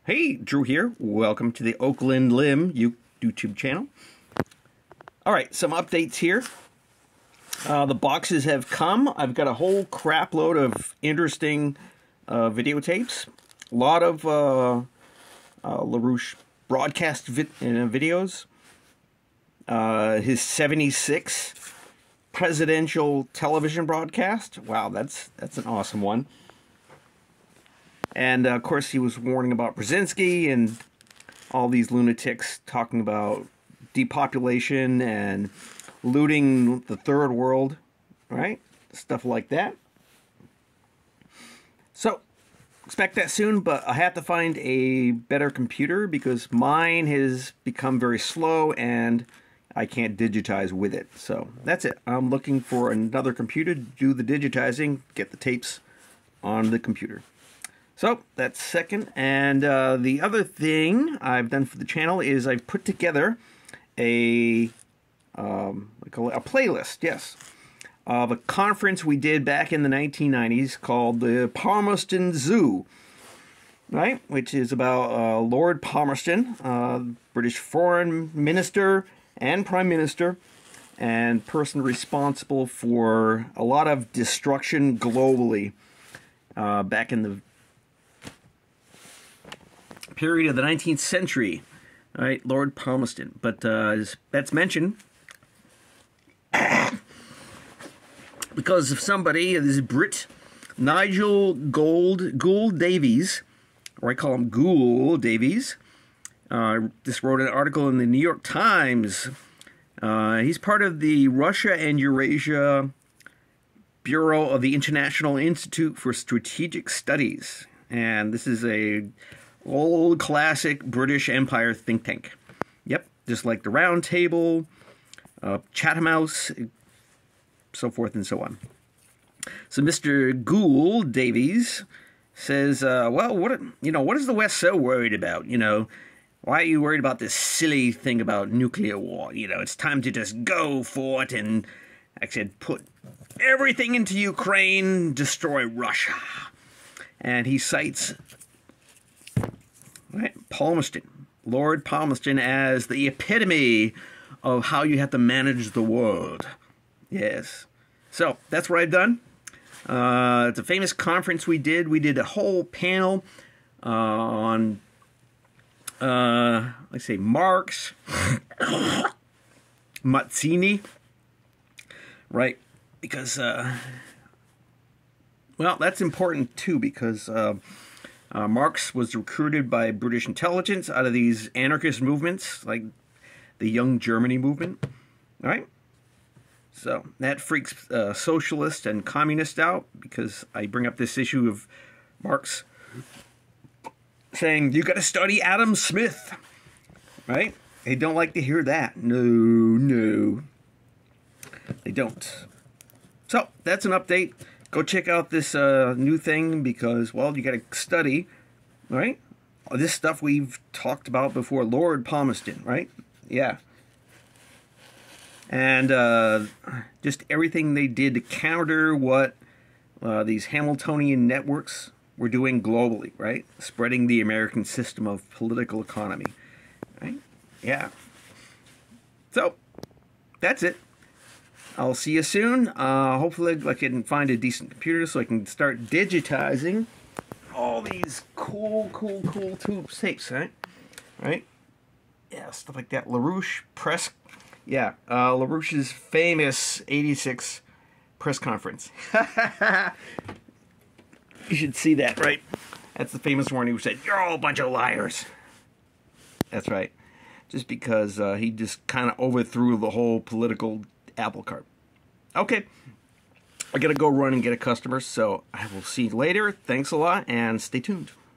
Hey, Drew here. Welcome to the Oakland Lim YouTube channel. All right, some updates here. The boxes have come. I've got a whole crap load of interesting videotapes. A lot of LaRouche broadcast videos. His 76 presidential television broadcast. Wow, that's an awesome one. And, of course, he was warning about Brzezinski and all these lunatics talking about depopulation and looting the third world, right? Stuff like that. So, expect that soon, but I have to find a better computer because mine has become very slow and I can't digitize with it. So, that's it. I'm looking for another computer to do the digitizing, get the tapes on the computer. So, that's second. And the other thing I've done for the channel is I've put together a playlist, yes, of a conference we did back in the 1990s called the Palmerston Zoo, right? Which is about Lord Palmerston, British Foreign Minister and Prime Minister, and person responsible for a lot of destruction globally back in the period of the 19th century, all right, Lord Palmerston. But that's mentioned because of somebody, this Brit, Nigel Gould Davies, or I call him Gould Davies. Just wrote an article in the New York Times. He's part of the Russia and Eurasia Bureau of the International Institute for Strategic Studies. And this is a old classic British Empire think tank. Yep, just like the Round Table, Chatham House, so forth and so on. So Mr. Gould Davies says, well, what is the West so worried about? Why are you worried about this silly thing about nuclear war? It's time to just go for it and, like I said, put everything into Ukraine, destroy Russia. And he cites Palmerston, Lord Palmerston, as the epitome of how you have to manage the world. Yes. So, that's what I've done. It's a famous conference we did. We did a whole panel on, let's say, Marx, Mazzini, right? Because, well, that's important, too, because Marx was recruited by British intelligence out of these anarchist movements, like the Young Germany movement, all right? So that freaks socialists and communists out because I bring up this issue of Marx saying, you got to study Adam Smith, right? They don't like to hear that. No, they don't. So that's an update. Go check out this new thing because, well, you got to study, right? This stuff we've talked about before, Lord Palmerston, right? Yeah. And just everything they did to counter what these Hamiltonian networks were doing globally, right? Spreading the American system of political economy, right? Yeah. So, that's it. I'll see you soon. Hopefully I can find a decent computer so I can start digitizing all these cool tapes, right? Right? Yeah, stuff like that. LaRouche press. Yeah, LaRouche's famous 86 press conference. You should see that, right? That's the famous one who said, "You're all a bunch of liars." That's right. Just because he just kind of overthrew the whole political apple cart. Okay, I gotta go run and get a customer, so I will see you later. Thanks a lot, and stay tuned.